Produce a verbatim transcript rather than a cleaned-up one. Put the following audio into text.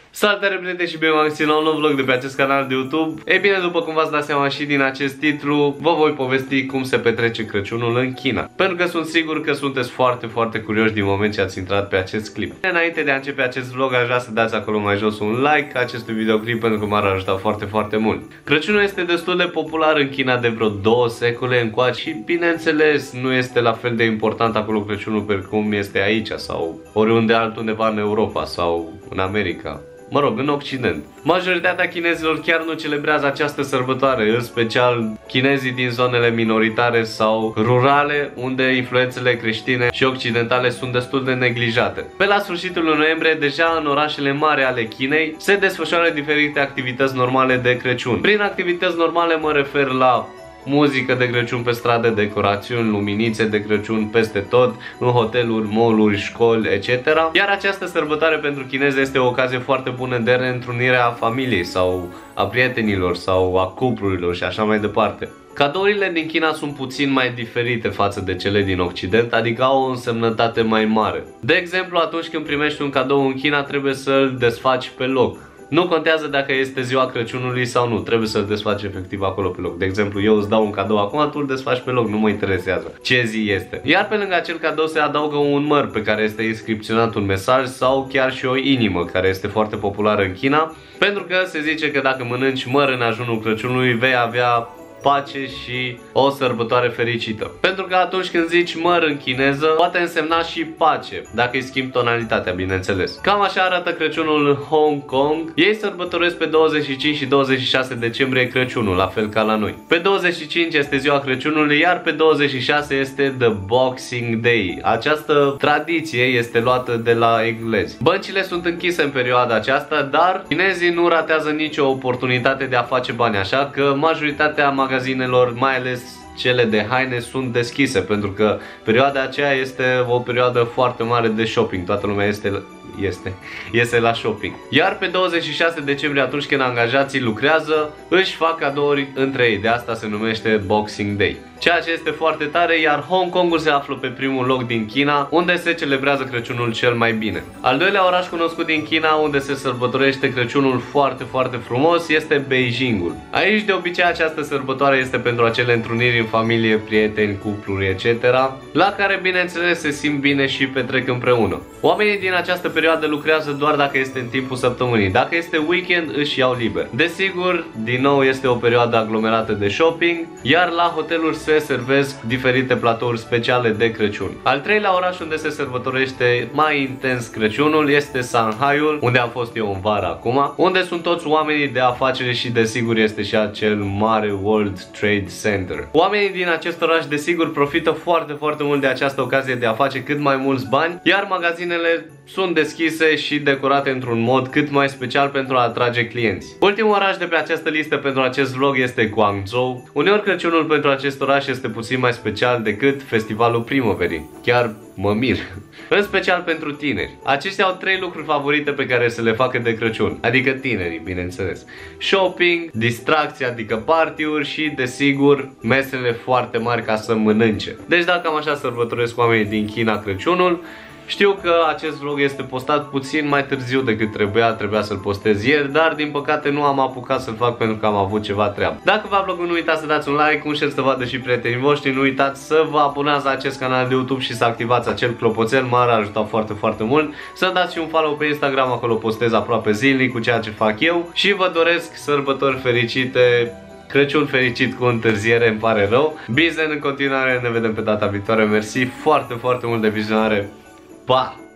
Salutare prieteni și bine v-am găsit la un nou vlog de pe acest canal de YouTube. Ei bine, după cum v-ați dat seama și din acest titlu, vă voi povesti cum se petrece Crăciunul în China. Pentru că sunt sigur că sunteți foarte, foarte curioși din moment ce ați intrat pe acest clip. Înainte de a începe acest vlog, aș vrea să dați acolo mai jos un like acestui videoclip pentru că m-ar ajuta foarte, foarte mult. Crăciunul este destul de popular în China de vreo două secole încoace și, bineînțeles, nu este la fel de important acolo Crăciunul precum este aici sau oriunde altundeva în Europa sau în America. Mă rog, în Occident. Majoritatea chinezilor chiar nu celebrează această sărbătoare, în special chinezii din zonele minoritare sau rurale, unde influențele creștine și occidentale sunt destul de neglijate. Pe la sfârșitul lui noiembrie, deja în orașele mari ale Chinei, se desfășoară diferite activități normale de Crăciun. Prin activități normale mă refer la muzică de Crăciun pe stradă, decorațiuni, luminițe de Crăciun peste tot, în hoteluri, mall-uri, școli, et cetera. Iar această sărbătoare pentru chinezi este o ocazie foarte bună de reîntrunire a familiei sau a prietenilor sau a cuplurilor și așa mai departe. Cadourile din China sunt puțin mai diferite față de cele din Occident, adică au o însemnătate mai mare. De exemplu, atunci când primești un cadou în China, trebuie să-l desfaci pe loc. Nu contează dacă este ziua Crăciunului sau nu, trebuie să-l desfaci efectiv acolo pe loc. De exemplu, eu îți dau un cadou acum, tu îl desfaci pe loc, nu mă interesează ce zi este. Iar pe lângă acel cadou se adaugă un măr pe care este inscripționat un mesaj sau chiar și o inimă, care este foarte populară în China, pentru că se zice că dacă mănânci măr în ajunul Crăciunului vei avea pace și o sărbătoare fericită. Pentru că atunci când zici măr în chineză, poate însemna și pace, dacă îi schimbi tonalitatea, bineînțeles. Cam așa arată Crăciunul în Hong Kong. Ei sărbătoresc pe douăzeci și cinci și douăzeci și șase decembrie Crăciunul, la fel ca la noi. Pe douăzeci și cinci este ziua Crăciunului, iar pe douăzeci și șase este The Boxing Day. Această tradiție este luată de la englezi. Băncile sunt închise în perioada aceasta, dar chinezii nu ratează nicio oportunitate de a face bani, așa că majoritatea magazinelor, mai ales cele de haine, sunt deschise, pentru că perioada aceea este o perioadă foarte mare de shopping. Toată lumea este este iese la shopping. Iar pe douăzeci și șase decembrie, atunci când angajații lucrează, își fac cadouri între ei. De asta se numește Boxing Day. Ceea ce este foarte tare, iar Hong Kongul se află pe primul loc din China, unde se celebrează Crăciunul cel mai bine. Al doilea oraș cunoscut din China, unde se sărbătorește Crăciunul foarte, foarte frumos, este Beijingul. Aici, de obicei, această sărbătoare este pentru acele întruniri în familie, prieteni, cupluri, et cetera, la care, bineînțeles, se simt bine și petrec împreună. Oamenii din această perioadă lucrează doar dacă este în timpul săptămânii. Dacă este weekend, își iau liber. Desigur, din nou este o perioadă aglomerată de shopping, iar la hoteluri se servesc diferite platouri speciale de Crăciun. Al treilea oraș unde se sărbătorește mai intens Crăciunul este Shanghaiul, unde am fost eu în vară acum, unde sunt toți oamenii de afaceri și desigur este și acel mare World Trade Center. Oamenii din acest oraș desigur profită foarte, foarte mult de această ocazie de a face cât mai mulți bani, iar magazinele sunt deschise și decorate într-un mod cât mai special pentru a atrage clienți. Ultimul oraș de pe această listă pentru acest vlog este Guangzhou. Uneori Crăciunul pentru acest oraș este puțin mai special decât festivalul primăverii. Chiar mă mir. În special pentru tineri. Aceștia au trei lucruri favorite pe care să le facă de Crăciun. Adică tinerii, bineînțeles. Shopping, distracție, adică party-uri și, desigur, mesele foarte mari ca să mănânce. Deci dacă am așa sărbătoresc oamenii din China Crăciunul. Știu că acest vlog este postat puțin mai târziu decât trebuia, trebuia să-l postez ieri, dar din păcate nu am apucat să-l fac pentru că am avut ceva treabă. Dacă v-a plăcut, nu uitați să dați un like, un share să vadă și prietenii voștri, nu uitați să vă abonați la acest canal de YouTube și să activați acel clopoțel, m-ar ajuta foarte, foarte mult. Să dați și un follow pe Instagram, acolo postez aproape zilnic cu ceea ce fac eu și vă doresc sărbători fericite. Crăciun fericit cu întârziere, îmi pare rău. Bizen în continuare, ne vedem pe data viitoare. Mersi foarte, foarte mult de vizionare. Pa!